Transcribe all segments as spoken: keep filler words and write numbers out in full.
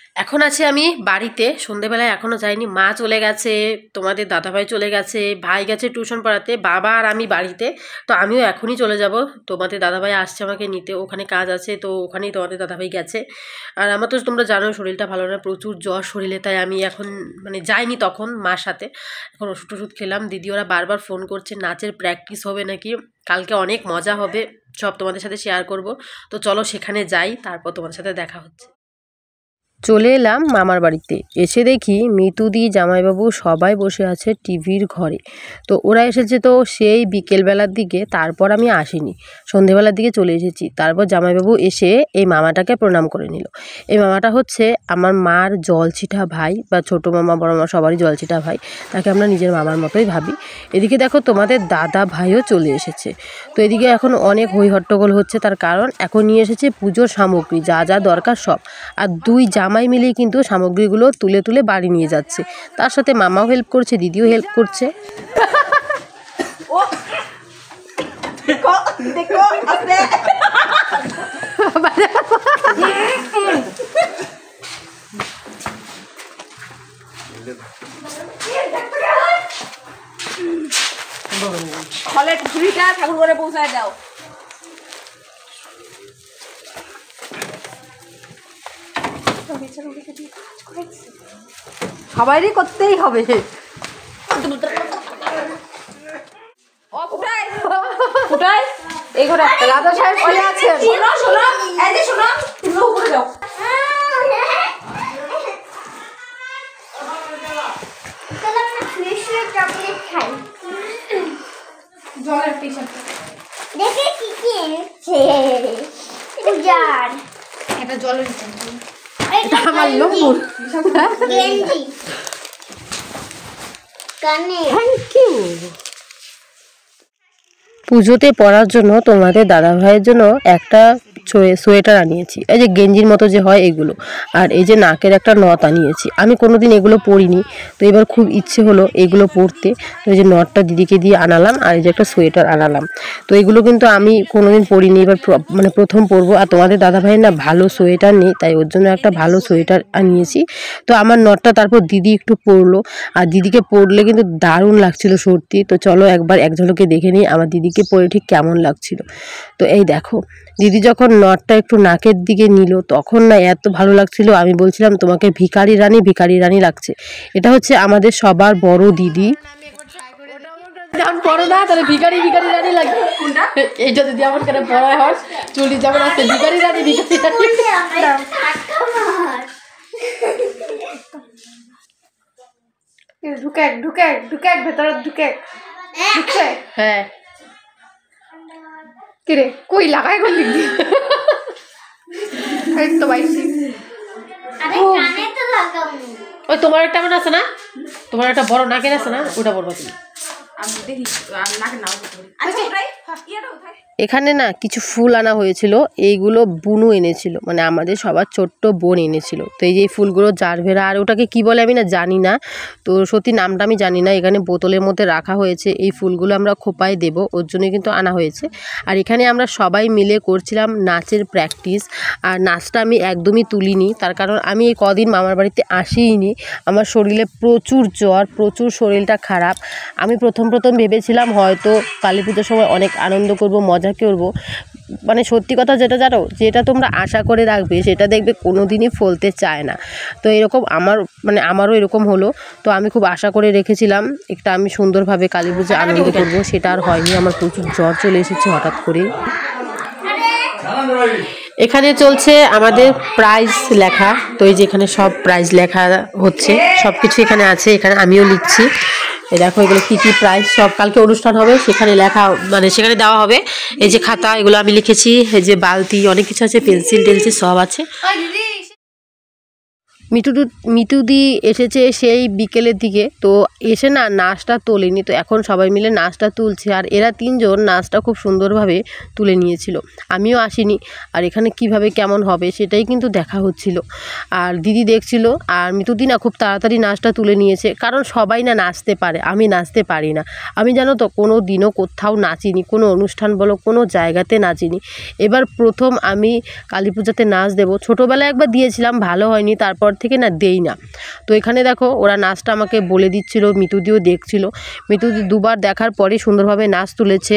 এখন আছি আমি বাড়িতে, সন্ধেবেলায় এখনও যাইনি। মা চলে গেছে, তোমাদের দাদাভাই চলে গেছে, ভাই গেছে টিউশন পড়াতে, বাবা আর আমি বাড়িতে। তো আমিও এখনই চলে যাব, তোমাদের দাদাভাই আসছে আমাকে নিতে, ওখানে কাজ আছে, তো ওখানেই তোমাদের দাদাভাই গেছে। আর আমার তো তোমরা জানো শরীরটা ভালো না, প্রচুর জ্বর শরীরে, তাই আমি এখন মানে যাইনি তখন মার সাথে। এখন ওষুধ ওষুধ খেলাম। দিদি ওরা বারবার ফোন করছে, নাচের প্র্যাকটিস হবে নাকি, কালকে অনেক মজা হবে, সব তোমাদের সাথে শেয়ার করব। তো চলো সেখানে যাই, তারপর তোমাদের সাথে দেখা হচ্ছে। চলে এলাম মামার বাড়িতে। এসে দেখি মিতুদি, জামাইবাবু সবাই বসে আছে টিভির ঘরে। তো ওরা এসেছে তো সেই বিকেলবেলার দিকে, তারপর আমি আসিনি, সন্ধেবেলার দিকে চলে এসেছি। তারপর জামাইবাবু এসে এই মামাটাকে প্রণাম করে নিল। এই মামাটা হচ্ছে আমার মার জলছিটা ভাই, বা ছোটো মামা বড় মামা সবারই জলছিটা ভাই, তাকে আমরা নিজের মামার মতোই ভাবি। এদিকে দেখো তোমাদের দাদা ভাইও চলে এসেছে। তো এদিকে এখন অনেক হই হট্টগোল হচ্ছে, তার কারণ এখন নিয়ে এসেছে পুজোর সামগ্রী, যা যা দরকার সব। আর দুই জামাই মিলেই কিন্তু সামগ্রীগুলো তুলে তুলে বাড়ি নিয়ে যাচ্ছে। তার সাথে মামাও হেল্প করছে, দিদিও হেল্প করছে। ঠাকুর ঘরে পৌঁছায় দাও। সবাইরই করতেই হবে। এই ঘরে রাজা সাহেব শুয়ে আছেন। শোনো শোনো এই যে শোনো, তুমি উপরে যাও। চলো আমরা ফ্রেশে চকলেট খাই। জলের টি-শার্ট দেখে কি কি এনেছে উজার। এটা জলের টি-শার্ট, এটা আমার লম্বুর গেঞ্জি কানে। Thank you. পুজোতে পরার জন্য তোমাদের দাদা ভাইয়ের জন্য একটা সোয়েটার আনিয়েছি, এই যে গেঞ্জির মতো যে হয় এগুলো, আর এই যে নাকের একটা নথ আনিয়েছি। আমি কোনোদিন এগুলো পরিনি, তো এবার খুব ইচ্ছে হলো এগুলো পরতে। তো এই যে নথটা দিদিকে দিয়ে আনালাম, আর এই যে একটা সোয়েটার আনালাম। তো এগুলো কিন্তু আমি কোনোদিন পরিনি, এবার মানে প্রথম পরবো। আর তোমাদের দাদা ভাইয়ের না ভালো সোয়েটার নেই, তাই ওর জন্য একটা ভালো সোয়েটার আনিয়েছি। তো আমার নথটা তারপর দিদি একটু পরলো, আর দিদিকে পরলে কিন্তু দারুণ লাগছিল সত্যি। তো চলো একবার এক ঝলকে দেখে নিই আমার দিদিকে পরে ঠিক কেমন লাগছিল। তো এই দেখো, দিদি যখন নটটা একটু নাকের দিকে নিল তখন না এত ভালো লাগছিল, আমি বলছিলাম তোমাকে ভিখারি রানী ভিখারি রানী লাগছে। এটা হচ্ছে আমাদের সবার বড় দিদি। পড়ো না তাহলে ভিখারি ভিখারি রানী লাগে। এইটা যদি আমার কাছে পড়া হয়, চুলি যেমন আছে ভিখারি রানী ভিখারি রানী। ঢুকে ঢুকে ঢুকে ভেতরে ঢুকে ঢুকে। হ্যাঁ কিরে কই লাগায় কোন দিক দিয়ে? এই তো বাইসি। আরে কানে তো লাগাও। ওই তোমার একটা মনে আছে না, তোমার একটা বড় নাকের আছে না, ওটা বলবো তুমি। আমি দেখি নাকে নাও করি। আচ্ছা ওটাই ইয়েটা কোথায়? এখানে না কিছু ফুল আনা হয়েছিল, এইগুলো বুনু এনেছিল, মানে আমাদের সবার ছোট্ট বোন এনেছিল। তো এই যে ফুলগুলো জারভেরা, আর ওটাকে কি বলে আমি না জানি না, তো সত্যি নামটা আমি জানি না। এখানে বোতলের মধ্যে রাখা হয়েছে, এই ফুলগুলো আমরা খোপায় দেব, ওর জন্য কিন্তু আনা হয়েছে। আর এখানে আমরা সবাই মিলে করছিলাম নাচের প্র্যাকটিস। আর নাচটা আমি একদমই তুলিনি, তার কারণ আমি এই কদিন মামার বাড়িতে আসিনি, আমার শরীরে প্রচুর জ্বর, প্রচুর শরীরটা খারাপ। আমি প্রথম প্রথম ভেবেছিলাম হয়তো কালী পুজোর সময় অনেক আনন্দ করব, মজা করব, মানে সত্যি কথা যেটা জানো, যেটা তোমরা আশা করে রাখবে সেটা দেখবে কোনো দিনই ফলতে চায় না। তো এরকম আমার মানে আমারও এরকম হলো। তো আমি খুব আশা করে রেখেছিলাম একটা আমি সুন্দরভাবে কালী পুজো আনন্দ করব, সেটা আর হয়নি। আমার প্রচুর জ্বর চলে এসেছে হঠাৎ করে। এখানে চলছে আমাদের প্রাইজ লেখা, তো এই যে এখানে সব প্রাইজ লেখা হচ্ছে, সব কিছু এখানে আছে, এখানে আমিও লিখছি। এই দেখো এগুলো কী কী প্রাইজ, সব কালকে অনুষ্ঠান হবে সেখানে লেখা, মানে সেখানে দেওয়া হবে। এই যে খাতা, এগুলো আমি লিখেছি, এই যে বালতি, অনেক কিছু আছে, পেন্সিল টেন্সিল সব আছে। মিতুদু মিতুদি এসেছে সেই বিকেলের দিকে, তো এসে না নাচটা তোলেনি, তো এখন সবাই মিলে নাচটা তুলছে। আর এরা তিনজন নাচটা খুব সুন্দরভাবে তুলে নিয়েছিল, আমিও আসিনি। আর এখানে কিভাবে কেমন হবে সেটাই কিন্তু দেখা হচ্ছিল, আর দিদি দেখছিল। আর মিতুদি না খুব তাড়াতাড়ি নাচটা তুলে নিয়েছে, কারণ সবাই না নাচতে পারে, আমি নাচতে পারি না। আমি জানো তো কোনো দিনও কোথাও নাচিনি, কোনো অনুষ্ঠান বলো কোনো জায়গাতে নাচিনি। এবার প্রথম আমি কালী পূজাতে নাচ দেবো। ছোটোবেলায় একবার দিয়েছিলাম, ভালো হয়নি, তারপর থেকে না দেই না। তো এখানে দেখো ওরা নাচটা আমাকে বলে দিচ্ছিল, মিতুদিও দেখছিল। মিতুদি দুবার দেখার পরে সুন্দরভাবে নাচ তুলেছে।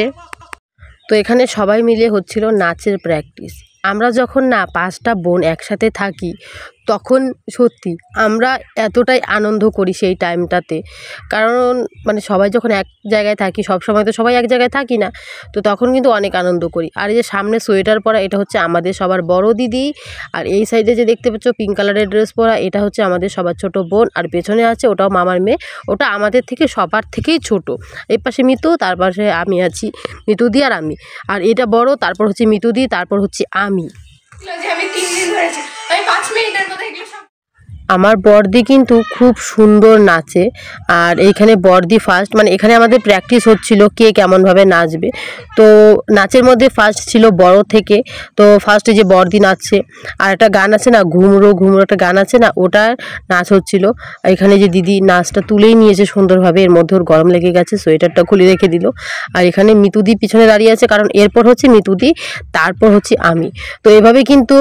তো এখানে সবাই মিলে হচ্ছিল নাচের প্র্যাকটিস। আমরা যখন না পাঁচটা বোন একসাথে থাকি তখন সত্যি আমরা এতটাই আনন্দ করি সেই টাইমটাতে। কারণ মানে সবাই যখন এক জায়গায় থাকি, সব সময় তো সবাই এক জায়গায় থাকি না, তো তখন কিন্তু অনেক আনন্দ করি। আর এই যে সামনে সোয়েটার পরা, এটা হচ্ছে আমাদের সবার বড় দিদি। আর এই সাইডে যে দেখতে পাচ্ছ পিঙ্ক কালারের ড্রেস পরা, এটা হচ্ছে আমাদের সবার ছোট বোন। আর পেছনে আছে ওটাও মামার মেয়ে, ওটা আমাদের থেকে সবার থেকেই ছোট। এই পাশে মিতু, তার পাশে আমি আছি, মিতুদি আর আমি। আর এটা বড়, তারপর হচ্ছে মিতুদি, তারপর হচ্ছে আমি। আমি তিন দিন ধরেছি, আমি পাঁচ মিনিটের মধ্যে এগুলো সব। আমার বড়দি কিন্তু খুব সুন্দর নাচে। আর এইখানে বড়দি ফার্স্ট, মানে এখানে আমাদের প্র্যাকটিস হচ্ছিল কে কেমনভাবে নাচবে। তো নাচের মধ্যে ফার্স্ট ছিল বড় থেকে। তো ফার্স্টে যে বড়দি নাচছে, আর একটা গান আছে না, ঘুমরো ঘুমরো একটা গান আছে না, ওটার নাচ হচ্ছিল। এখানে যে দিদি নাচটা তুলেই নিয়েছে সুন্দরভাবে, এর মধ্যে ওর গরম লেগে গেছে, সোয়েটারটা খুলে রেখে দিল। আর এখানে মিতুদি পিছনে দাঁড়িয়ে আছে, কারণ এরপর হচ্ছে মিতুদি, তারপর হচ্ছে আমি। তো এভাবে কিন্তু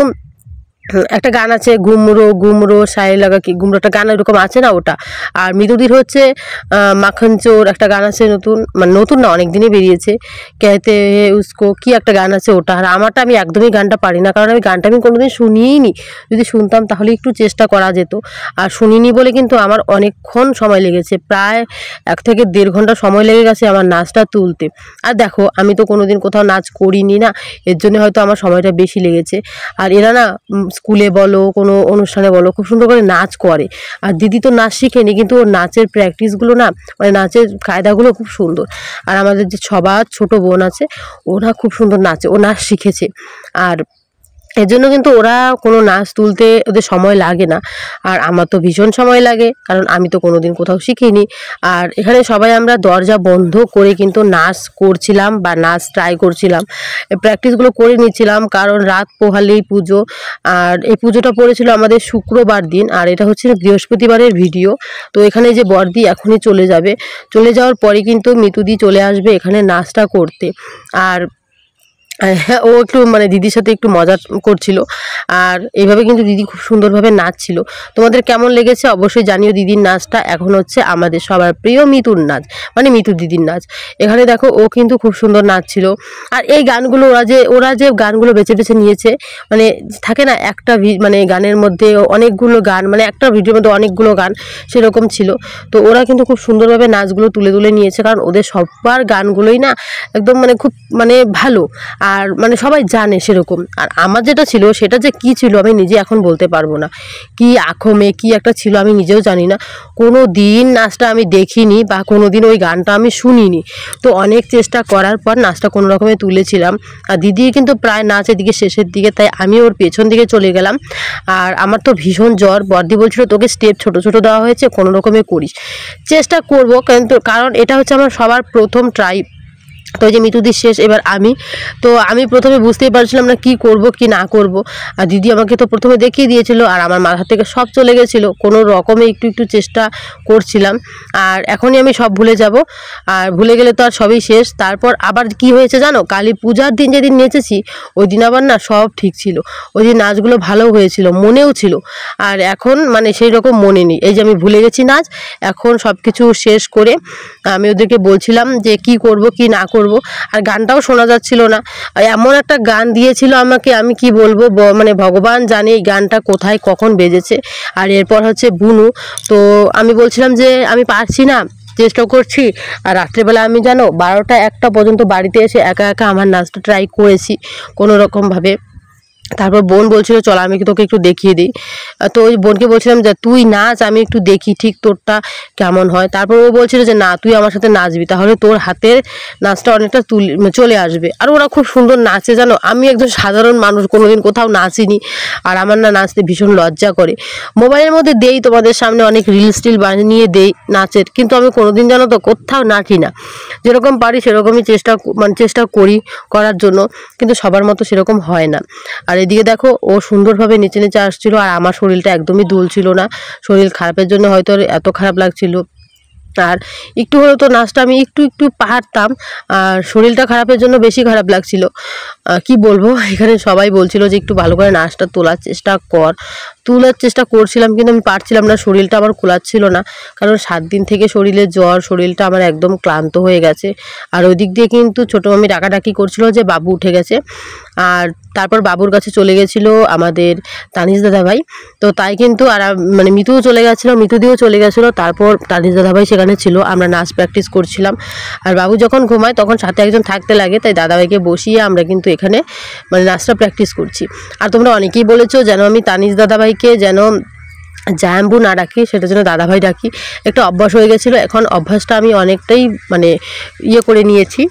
একটা গান আছে ঘুমরো ঘুমরো সায়ে লাগা কি ঘুমরো, একটা গান এরকম আছে না, ওটা। আর মিতুদির হচ্ছে মাখন চোর একটা গান আছে নতুন, মানে নতুন না, অনেক দিনই বেরিয়েছে, কেতে উসকো কি একটা গান আছে ওটা। আর আমারটা আমি একদমই গানটা পারি না, কারণ আমি গানটা আমি কোনোদিন শুনিই নি। যদি শুনতাম তাহলে একটু চেষ্টা করা যেত। আর শুনিনি বলে কিন্তু আমার অনেকক্ষণ সময় লেগেছে, প্রায় এক থেকে দেড় ঘন্টা সময় লেগে গেছে আমার নাচটা তুলতে। আর দেখো আমি তো কোনোদিন কোথাও নাচ করিনি না, এর জন্য হয়তো আমার সময়টা বেশি লেগেছে। আর এরা না স্কুলে বলো কোনো অনুষ্ঠানে বলো খুব সুন্দর করে নাচ করে। আর দিদি তো নাচ শিখেনি, কিন্তু ওর নাচের প্র্যাকটিসগুলো না, মানে নাচের কায়দাগুলো খুব সুন্দর। আর আমাদের যে সবার ছোট বোন আছে, ওরা খুব সুন্দর নাচে, ও নাচ শিখেছে। আর এর জন্য কিন্তু ওরা কোনো নাচ তুলতে ওদের সময় লাগে না। আর আমার তো ভীষণ সময় লাগে, কারণ আমি তো কোনো দিন কোথাও শিখিনি। আর এখানে সবাই আমরা দরজা বন্ধ করে কিন্তু নাচ করছিলাম বা নাচ ট্রাই করছিলাম, প্র্যাকটিসগুলো করে নিচ্ছিলাম, কারণ রাত পোহালেই পুজো। আর এই পুজোটা পড়েছিল আমাদের শুক্রবার দিন, আর এটা হচ্ছে বৃহস্পতিবারের ভিডিও। তো এখানে যে বড়দি এখনই চলে যাবে, চলে যাওয়ার পরে কিন্তু মিতুদি চলে আসবে এখানে নাচটা করতে। আর ও একটু মানে দিদির সাথে একটু মজা করছিল। আর এইভাবে কিন্তু দিদি খুব সুন্দরভাবে নাচছিল। তোমাদের কেমন লেগেছে অবশ্যই জানিও দিদির নাচটা। এখন হচ্ছে আমাদের সবার প্রিয় মিতুর নাচ, মানে মিতু দিদির নাচ। এখানে দেখো ও কিন্তু খুব সুন্দর নাচছিল। আর এই গানগুলো ওরা যে ওরা যে গানগুলো বেছে বেছে নিয়েছে, মানে থাকে না একটা মানে গানের মধ্যে অনেকগুলো গান, মানে একটা ভিডিওর মধ্যে অনেকগুলো গান, সেরকম ছিল। তো ওরা কিন্তু খুব সুন্দরভাবে নাচগুলো তুলে তুলে নিয়েছে, কারণ ওদের সবার গানগুলোই না একদম মানে খুব মানে ভালো, আর মানে সবাই জানে সেরকম। আর আমার যেটা ছিল সেটা যে কি ছিল আমি নিজে এখন বলতে পারবো না, কি আখমে কি একটা ছিল আমি নিজেও জানি না। কোনো দিন নাচটা আমি দেখিনি বা কোনো দিন ওই গানটা আমি শুনিনি। তো অনেক চেষ্টা করার পর নাচটা কোনো রকমে তুলেছিলাম। আর দিদি কিন্তু প্রায় নাচ এদিকে শেষের দিকে, তাই আমি ওর পেছন দিকে চলে গেলাম। আর আমার তো ভীষণ জ্বর, বর্দি বলছিল তোকে স্টেপ ছোট ছোট দেওয়া হয়েছে, কোনো রকমে করিস, চেষ্টা করবো, কিন্তু কারণ এটা হচ্ছে আমার সবার প্রথম ট্রাই। তো এই যে মিতুদির শেষ, এবার আমি। তো আমি প্রথমে বুঝতেই পারছিলাম না কি করব কি না করব। আর দিদি আমাকে তো প্রথমে দেখিয়ে দিয়েছিল, আর আমার মাথা থেকে সব চলে গেছিলো, কোনো রকমে একটু একটু চেষ্টা করছিলাম। আর এখনই আমি সব ভুলে যাব, আর ভুলে গেলে তো আর সবই শেষ। তারপর আবার কি হয়েছে জানো, কালী পূজার দিন যেদিন নেচেছি ওই দিন আবার না সব ঠিক ছিল, ওই দিন নাচগুলো ভালো হয়েছিল, মনেও ছিল। আর এখন মানে সেই রকম মনে নেই, এই যে আমি ভুলে গেছি নাচ। এখন সব কিছু শেষ করে আমি ওদেরকে বলছিলাম যে কি করব কি না করব। আর গানটাও শোনা যাচ্ছিল না, এমন একটা গান দিয়েছিল আমাকে, আমি কি বলবো, মানে ভগবান জানে এই গানটা কোথায় কখন বেজেছে। আর এরপর হচ্ছে বুনু। তো আমি বলছিলাম যে আমি পারছি না, চেষ্টা করছি। আর রাত্রেবেলা আমি জানো বারোটা একটা পর্যন্ত বাড়িতে এসে একা একা আমার নাচটা ট্রাই করেছি কোনো রকমভাবে। তারপর বোন বলছিল চল আমি তোকে একটু দেখিয়ে দিই। তো ওই বোনকে বলছিলাম যে তুই নাচ, আমি একটু দেখি ঠিক তোরটা কেমন হয়। তারপর ও বলছিল যে না তুই আমার সাথে নাচবি, তাহলে তোর হাতের নাচটা অনেকটা তুল চলে আসবে। আর ওরা খুব সুন্দর নাচে জানো, আমি একজন সাধারণ মানুষ, কোনোদিন কোথাও নাচিনি। আর আমার না নাচতে ভীষণ লজ্জা করে। মোবাইলের মধ্যে দেই তোমাদের সামনে অনেক রিলস টিল বানিয়ে দেই নাচের, কিন্তু আমি কোনোদিন জানো তো কোথাও নাচি না। যেরকম পারি সেরকমই চেষ্টা মানে চেষ্টা করি করার জন্য, কিন্তু সবার মতো সেরকম হয় না। আর এদিকে দেখো ও সুন্দরভাবে নেচে নেচে আসছিল, আর আমার শরীরটা একদমই দুলছিল না, শরীর খারাপের জন্য হয়তো এত খারাপ লাগছিল। আর একটু হলেও তো নাচটা আমি একটু একটু পারতাম, আর শরীরটা খারাপের জন্য বেশি খারাপ লাগছিল। কি বলবো, এখানে সবাই বলছিল যে একটু ভালো করে নাচটা তোলার চেষ্টা কর। তোলার চেষ্টা করছিলাম কিন্তু আমি পারছিলাম না, শরীরটা আমার কুলাচ্ছিল না, কারণ সাত দিন থেকে শরীরে জ্বর, শরীরটা আমার একদম ক্লান্ত হয়ে গেছে। আর ওই দিক দিয়ে কিন্তু ছোটো মামি ডাকাডাকি করছিল যে বাবু উঠে গেছে, আর তারপর বাবুর কাছে চলে গেছিল আমাদের তানিশ দাদাভাই। তো তাই কিন্তু আর মানে মিতুও চলে গেছিলো, মিতু দিয়েও চলে গেছিলো। তারপর তানিশ দাদাভাই সেখানে ছিল, আমরা নাচ প্র্যাকটিস করছিলাম। আর বাবু যখন ঘুমায় তখন সাথে একজন থাকতে লাগে, তাই দাদাভাইকে বসিয়ে আমরা কিন্তু এখানে মানে নাচটা প্র্যাকটিস করছি। আর তোমরা অনেকেই বলেছো যেন আমি তানিশ দাদাভাইকে যেন জায়াম্বু না ডাকি, সেটা যেন দাদাভাই ডাকি। একটা অভ্যাস হয়ে গেছিলো, এখন অভ্যাসটা আমি অনেকটাই মানে ইয়ে করে নিয়েছি,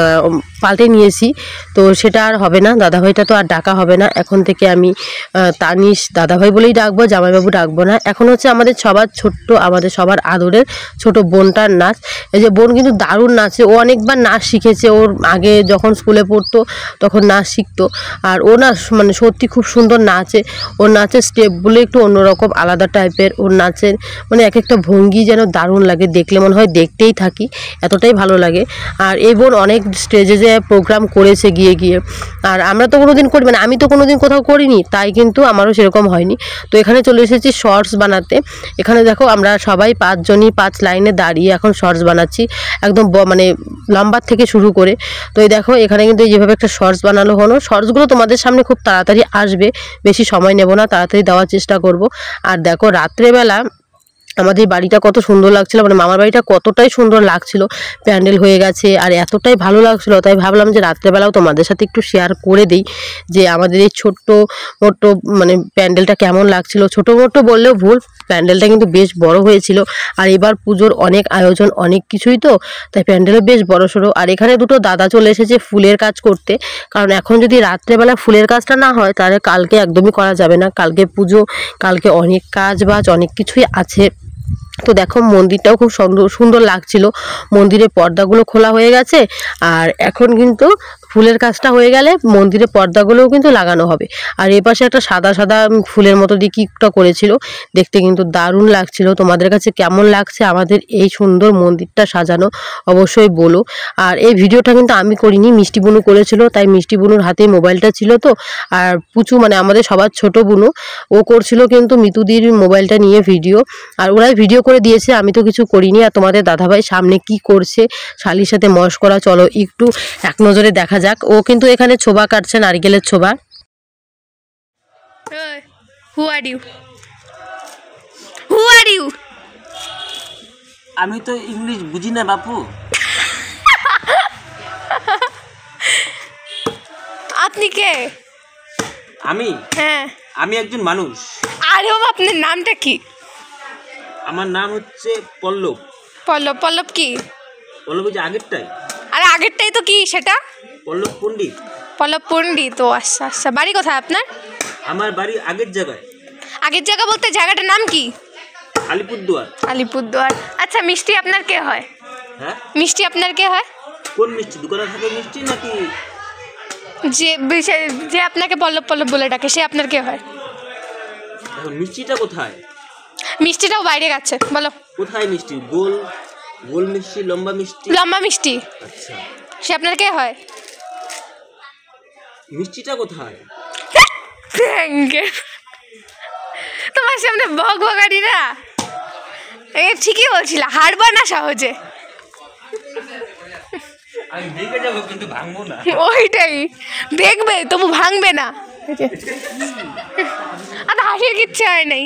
পাল্টে নিয়েছি। তো সেটা আর হবে না, দাদাভাইটা তো আর ডাকা হবে না। এখন থেকে আমি তানিশ দাদাভাই বলেই ডাকবো, জামাইবাবু ডাকবো না। এখন হচ্ছে আমাদের সবার ছোট্ট, আমাদের সবার আদরের ছোট বোনটার নাচ। এই যে বোন কিন্তু দারুণ নাচে, ও অনেকবার নাচ শিখেছে। ওর আগে যখন স্কুলে পড়তো তখন নাচ শিখতো, আর ও না মানে সত্যি খুব সুন্দর নাচে। ওর নাচের স্টেপগুলো একটু অন্যরকম আলাদা টাইপের, ওর নাচের মানে এক একটা ভঙ্গি যেন দারুণ লাগে, দেখলে মনে হয় দেখতেই থাকি, এতটাই ভালো লাগে। আর এই বোন অনেক স্টেজে যে প্রোগ্রাম করেছে গিয়ে গিয়ে, আর আমরা তো কোনো দিন করি মানে আমি তো কোনো দিন কোথাও করিনি, তাই কিন্তু আমারও সেরকম হয়নি। তো এখানে চলে এসেছি শর্টস বানাতে। এখানে দেখো আমরা সবাই পাঁচজনই পাঁচ লাইনে দাঁড়িয়ে এখন শর্টস বানাচ্ছি, একদম মানে লম্বার থেকে শুরু করে। তো এই দেখো এখানে কিন্তু যেভাবে একটা শর্টস বানানো হলো, শর্টসগুলো তোমাদের সামনে খুব তাড়াতাড়ি আসবে, বেশি সময় নেব না, তাড়াতাড়ি দেওয়ার চেষ্টা করব। আর দেখো রাত্রেবেলা আমাদের বাড়িটা কত সুন্দর লাগছিল, মানে মামার বাড়িটা কতটাই সুন্দর লাগছিল, প্যান্ডেল হয়ে গেছে আর এতটাই ভালো লাগছিল। তাই ভাবলাম যে রাত্রেবেলাও তোমাদের সাথে একটু শেয়ার করে দিই যে আমাদের এই ছোট্ট মোটো মানে প্যান্ডেলটা কেমন লাগছিল। ছোটো মোটো বললেও ভুল, প্যান্ডেলটা কিন্তু বেশ বড় হয়েছিল। আর এবার পুজোর অনেক আয়োজন, অনেক কিছুই তো, তাই প্যান্ডেলও বেশ বড় সড়ো। আর এখানে দুটো দাদা চলে এসেছে ফুলের কাজ করতে, কারণ এখন যদি রাত্রেবেলা ফুলের কাজটা না হয় তাহলে কালকে একদমই করা যাবে না, কালকে পুজো, কালকে অনেক কাজ বাজ অনেক কিছুই আছে। তো দেখো মন্দিরটাও খুব সুন্দর সুন্দর লাগছিল, মন্দিরের পর্দাগুলো খোলা হয়ে গেছে। আর এখন কিন্তু ফুলের কাজটা হয়ে গেলে মন্দিরের পর্দাগুলোও কিন্তু লাগানো হবে। আর এ পাশে একটা সাদা সাদা ফুলের মতো দিয়ে কিকটা করেছিল, দেখতে কিন্তু দারুণ লাগছিল। তোমাদের কাছে কেমন লাগছে আমাদের এই সুন্দর মন্দিরটা সাজানো অবশ্যই বলো। আর এই ভিডিওটা কিন্তু আমি করিনি, মিষ্টি বুনু করেছিল, তাই মিষ্টি বুনুর হাতে মোবাইলটা ছিল তো। আর পুচু মানে আমাদের সবার ছোট বুনু, ও করছিল কিন্তু মিতুদির মোবাইলটা নিয়ে ভিডিও, আর ওরাই ভিডিও করে দিয়েছে, আমি তো কিছু করিনি। আর তোমাদের দাদাভাই সামনে কি করছে শালির সাথে মশকরা, চলো একটু এক নজরে দেখা যাক। ও কিন্তু এখানে ছোবা কাটছে, নারকেলের ছোবা। হু are you who are you আমি তো ইংলিশ বুঝি না বাপু। আপনি কে? আমি হ্যাঁ আমি একজন মানুষ। আরে বাবা, আপনার নামটা কি? আমার নাম হচ্ছে পল্লব। পল্লব? পল্লব কি? পল্লব যে আগেরটাই। আরে আগেরটাই তো, কি সেটা? পল্লব পণ্ডিত। পল্লব পণ্ডিত, তো আচ্ছা আচ্ছা। বাড়ি কোথায় আপনার? আমার বাড়ি আগের জায়গায়। আগের জায়গা বলতে জায়গাটার নাম কি? আলিপুরদুয়ার। আলিপুরদুয়ার। আচ্ছা, মিষ্টি আপনার কে হয়? হ্যাঁ, মিষ্টি আপনার কে হয়? কোন মিষ্টি? দোকানে থাকে মিষ্টি নাকি? যে যে আপনাকে পল্লব পল্লব বলে ডাকে সে আপনার কে হয়? এখন মিষ্টিটা কোথায়? মিষ্টিটাও বাইরে গেছে, বলো কোথায় মিষ্টি? গোল গোল মিষ্টি, লম্বা মিষ্টি? লম্বা মিষ্টি। আচ্ছা, সে আপনার কে হয়? মিষ্টিটা কোথায়? তোমার সামনে বক বকারি না, এ ঠিকই বলছিল, হারবা না সহজে। আমি ভেঙে যাবো কিন্তু ভাঙবো না। ওইটাই, দেখবে তবু ভাঙবে না। আর হাসির কিচ্ছু হয় নাই।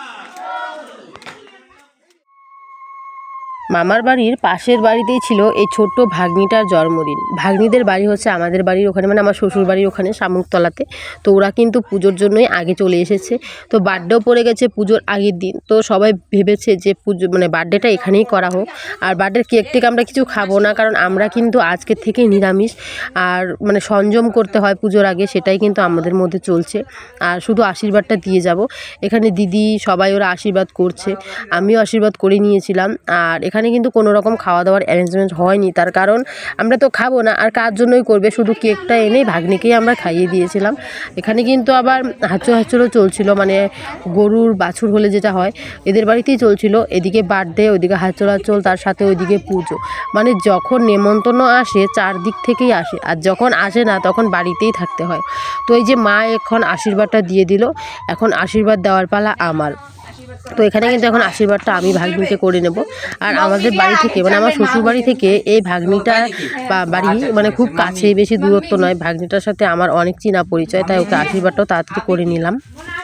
মামার বাড়ির পাশের বাড়িতেই ছিল এই ছোট্ট ভাগ্নিটার জন্মদিন। ভাগ্নিদের বাড়ি হচ্ছে আমাদের বাড়ির ওখানে, মানে আমার শ্বশুর বাড়ির ওখানে শামুকতলাতে। তো ওরা কিন্তু পুজোর জন্যই আগে চলে এসেছে। তো বার্থডেও পড়ে গেছে পুজোর আগের দিন। তো সবাই ভেবেছে যে পুজো মানে বার্থডেটা এখানেই করা হোক। আর বার্থডের কেক টেক আমরা কিছু খাবো না, কারণ আমরা কিন্তু আজকের থেকে নিরামিষ, আর মানে সংযম করতে হয় পুজোর আগে, সেটাই কিন্তু আমাদের মধ্যে চলছে। আর শুধু আশীর্বাদটা দিয়ে যাব। এখানে দিদি সবাই ওরা আশীর্বাদ করছে, আমিও আশীর্বাদ করে নিয়েছিলাম। আর এখানে কিন্তু কোনো রকম খাওয়া দাওয়ার অ্যারেঞ্জমেন্ট হয়নি, তার কারণ আমরা তো খাবো না, আর কার জন্যই করবে, শুধু কেকটা এনেই ভাগ্নিকেই আমরা খাইয়ে দিয়েছিলাম। এখানে কিন্তু আবার হাঁচড় হাঁচড়ও চলছিল, মানে গরুর বাছুর হলে যেটা হয় এদের বাড়িতেই চলছিল, এদিকে বার্থডে, ওইদিকে হাঁচড় হাঁচড়, তার সাথে ওইদিকে পুজো। মানে যখন নেমন্তন্ন আসে চারদিক থেকেই আসে, আর যখন আসে না তখন বাড়িতেই থাকতে হয়। তো এই যে মা এখন আশীর্বাদটা দিয়ে দিল, এখন আশীর্বাদ দেওয়ার পালা আমার। তো এখানে কিন্তু এখন আশীর্বাদটা আমি ভাগ্নিকে করে নেব। আর আমাদের বাড়ি থেকে মানে আমার শ্বশুর বাড়ি থেকে এই ভাগ্নিটা বাড়ি মানে খুব কাছে, বেশি দূরত্ব নয়, ভাগ্নিটার সাথে আমার অনেক চেনা পরিচয়, তাই ওকে আশীর্বাদটাও তাড়াতাড়ি করে নিলাম।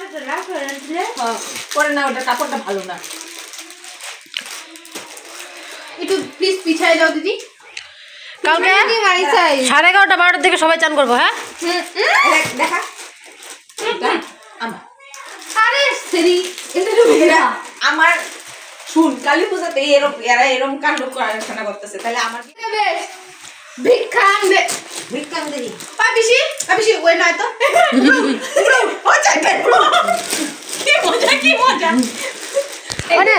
করে না, ওটা কাপড়টা ভালো না, একটু প্লিজ পিছাই দাও দিদি। কালকে সাড়ে এগারোটা বারোটার দিকে সবাই চান করবো। হ্যাঁ দেখা আরে সেরি আমার শুন, কালী পূজাতে এরকম এরা এরকম কাণ্ড কারখানা করতেছে, তাহলে আমার ভিক্ষাং দে, ভিক্ষাং দে পাপিসি, পাপিসি ওই নয় তো ও চাইতে কি মজা, কি মজা মানে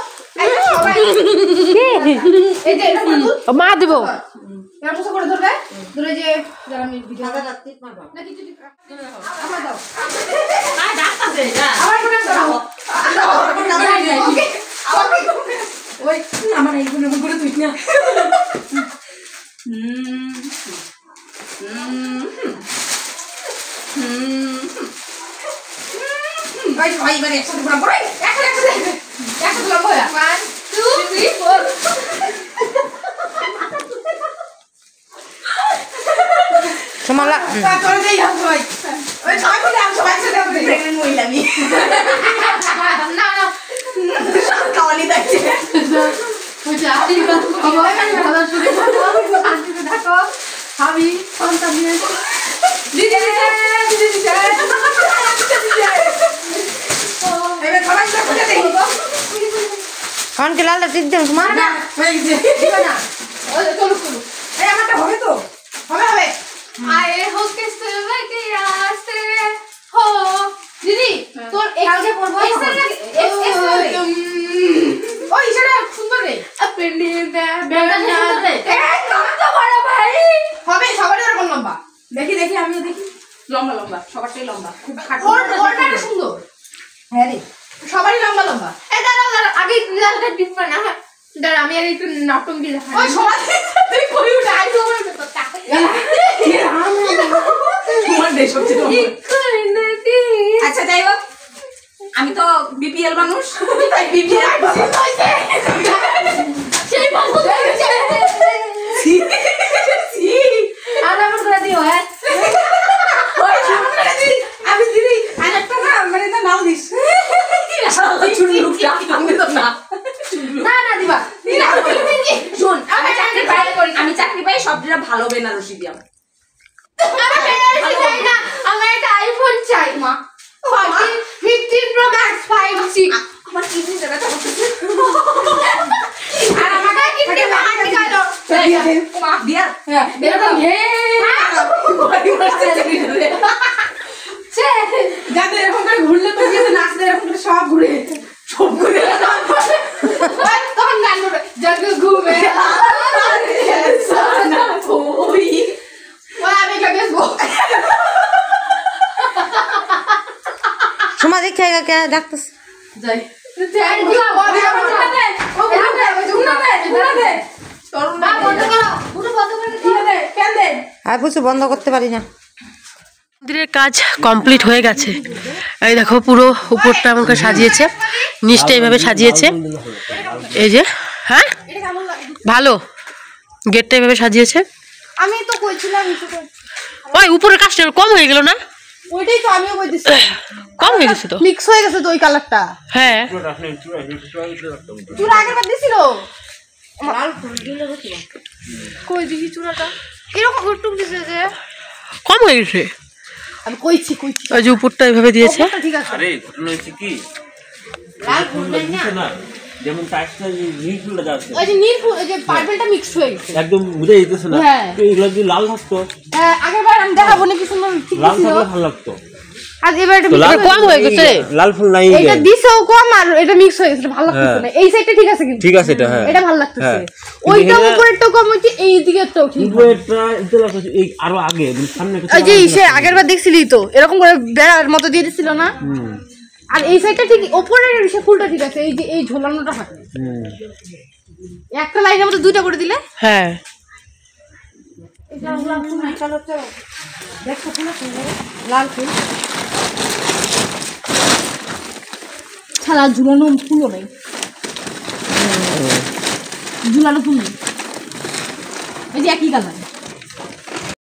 মা দিব ব্যবস্থা করে ধরবে, ধরে যে যারা আমি ভিডিও রাখতে পারবো না কিছু আমার দাও, আয় ডাকতাছে না আমার কোন দাও ওকে ওকে ওই আমার এইগুলো করে তুই না হুম হুম হুম ভাই ভাই মানে একসাথে পুরো বড় একসাথে একসাথে একসাথে লম্বা হয় one two three four সমালা করে দেই हम ভাই ওই সবাই বলে আমি সবাই সাথে হবে প্রেগন্যান্ট মহিলা আমি না না কাওয়ালি দেখছে বুঝা আশীর্বাদ করো ভালো শুনে আশীর্বাদ থাকো আমি সন্তান নিয়ে দিদি দিদি দিদি এবার খাবার করে দেই কোন কে লাল টিপ দেন তোমার না হয়ে গেছে দিবা না ওই চলো চলো এই আমারটা হবে তো হবে হবে আয়ে হো কিসে কে আসে হো দিদি তোর কালকে পড়বো ওই সেটা সুন্দর রে আপনি দে বেটা দে এই কত বড় ভাই হবে সবার এরকম লম্বা দেখি দেখি আমিও দেখি লম্বা লম্বা সবারটাই লম্বা খুব খাটো ওরটা সুন্দর হ্যাঁ রে সবারই লম্বা লম্বা এই দাঁড়াও দাঁড়াও আগে লালটা টিপা না দাঁড়া আমি আর একটু নাটক দিয়ে দেখাই ওই সবাই তুই কই উঠে আই তো আমার তো টাকা তোমার দেশ হচ্ছে আচ্ছা যাই হোক আমি তো বিপিএল মানুষ তাই বিপিএল সেই বাবু সি সি আর আমার করে দিও হ্যাঁ ওই করে দি আমি দিদি আর একটা না মানে না নাও দিস চুল লুকটা আমি তো না না না দিবা শুন আমি চাকরি পাই আমি চাকরি পাই সবটা ভালো বেনারসি দিয়াম আমার বেনারসি চাই না, আমার একটা আইফোন চাই মা fifteen pro max five G আমার কিডনি জায়গা করতেছে আর আমাকে কিডনি হাত কাটো দিয়া দে মা দিয়া হ্যাঁ এরকম হে বডি মারতে চলে রে সে যাতে এরকম করে ঘুরলে তো যেতে নাচলে এরকম করে সব ঘুরে সব ঘুরে ওই তখন গান করবে জগ ঘুমে সানা ওই ওই আমি কাকে গো সমা দেখে কে ডাকতেছ যাই থ্যাঙ্ক ইউ বডি আমার দে ও ঘুরে দে ঘুরে দে ঘুরে দে তরুণ না বন্ধ করো পুরো বন্ধ করে দিয়ে দে কেন দে আর কিছু বন্ধ করতে পারি না। মন্দিরের কাজ কমপ্লিট হয়ে গেছে, এই দেখো পুরো উপরটা আমাকে সাজিয়েছে, নিচটা এইভাবে সাজিয়েছে, এই যে হ্যাঁ ভালো গেটটা এইভাবে সাজিয়েছে। আমি তো কইছিলাম নিচে কই ওই উপরের কাজটা কম হয়ে গেল না? ওইটাই তো আমিও কইতেছি কম হয়ে গেছে তো, মিক্স হয়ে গেছে তো ওই কালারটা। হ্যাঁ চুরা আগের বার দিছিল লাল ফুল দিলে দেখি কই দিছি চুরাটা এরকম ঘুরটুক দিছে যে কম হয়ে গেছে। আমি কইছি কইছি ওই যে উপরটা এইভাবে দিয়েছে। ঠিক আছে আরে ঘটনা হচ্ছে কি লাল ফুল দেন না যেমন টাইসটা নীল ফুলটা যাচ্ছে ওই যে নীল ফুল ওই যে পার্পলটা মিক্স হয়ে গেছে একদম বুঝে যেতেছে না, হ্যাঁ। তো এগুলো যদি লাল থাকতো আগের বার আমি দেখাবো না কি সুন্দর ঠিক লাল ছিল থাকলে ভালো লাগতো। আর এবার এটা তো লাল- কম হয়ে গেছে। লাল ফুল নাই এটা কেন? দিছেও কম আর এটা মিক্স হয়ে গেছে ভালো লাগতেছে হ্যাঁ। না এই সাইডটা ঠিক আছে কিন্তু ঠিক আছে এটা, হ্যাঁ। এটা ভালো লাগতেছে হ্যাঁ। ওইটা কিন্তু উপরেরটাও কম হচ্ছে এই দিকেরটাও ঠিক উপরেরটা এটা লাগছে এই আরো আগে মানে সামনে একটা ওই যে সে আগের বার দেখছিলি তো এরকম করে বেড়ার মতো দিয়ে দিছিল না হুম আর এই সাইডটা ঠিক উপরের সে ফুলটা ঠিক আছে এই যে এই ঝোলানোটা থাকে হুম একটা লাইনের মতো দুইটা করে দিলে হ্যাঁ এটা লাল ফুল না চলো চলো দেখো ফুল আছে লাল ফুল ছাড়া ঝুলানো ফুলও নেই ঝুলানো ফুল নেই এই যে একই কালার